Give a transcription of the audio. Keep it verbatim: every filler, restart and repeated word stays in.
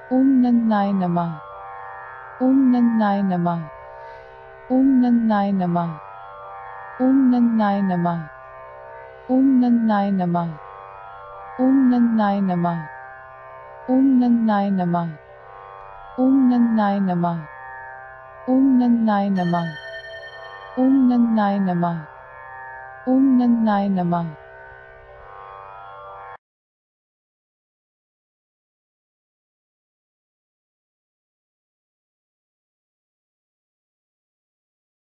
Om Nandaya Namah. Om Nandaya Namah. Om Nandaya Namah. Om Nandaya Namah. Om Nandaya Namah. Om Nandaya Namah. Om Nandaya Namah. Om Nandaya Namah. Om Nandaya Namah. Om Nandaya Namah. Om Nandaya Namah.